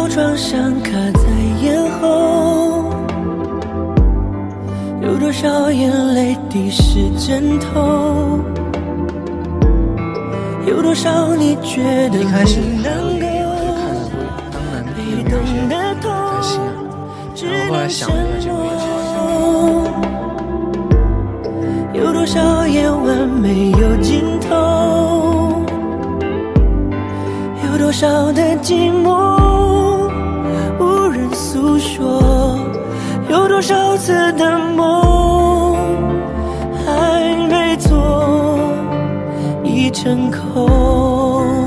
少创伤卡在咽喉，有多少眼泪滴湿枕头，有多少你觉得不能够被动的痛，只能承诺。有多少夜晚没有尽头，有多少的寂寞无人诉说，有多少次的梦还没做已成空。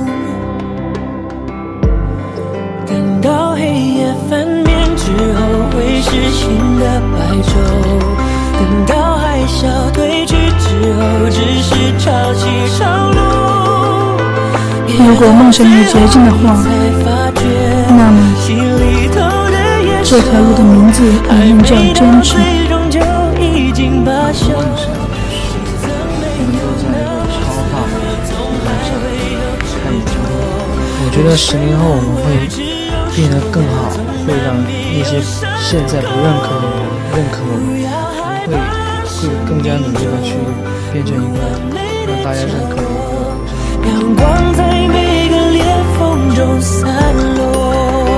等到黑夜翻面之后会是新的白昼，等到海啸退去之后只是潮起潮落。 如果梦想有捷径的话，那么这条路的名字一定叫坚持。 我觉得10年后我们会变得更好，会让那些现在不认可的人认可我们，会更加努力的去变成一个让大家认可的一个。 阳光在每个裂缝中散落。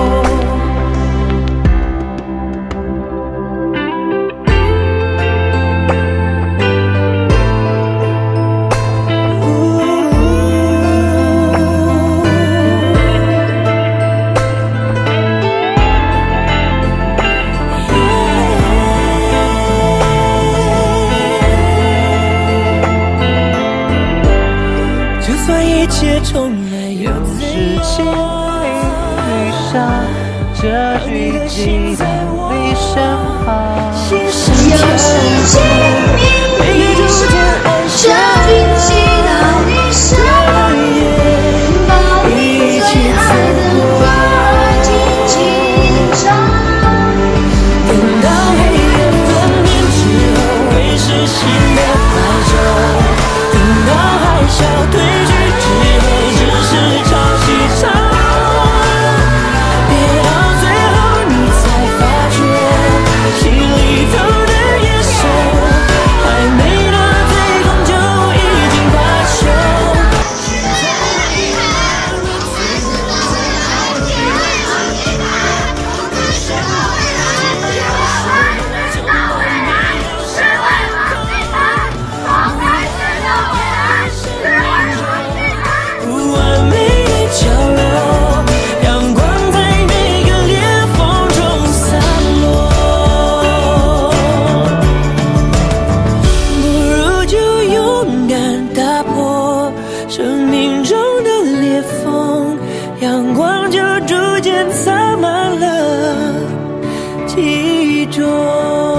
重来又是心里遇上这句记在你身旁，心上跳，每个逐渐安详，一起走过，等到黑夜分明之后会是新的白昼，等到海啸退去之后是潮起潮落，别到最后你才发觉，心里头的野兽还没到最终就已经罢休。完美的角落，阳光在每个裂缝中散落，不如就勇敢打破生命中的裂缝，阳光就逐渐洒满了记忆中。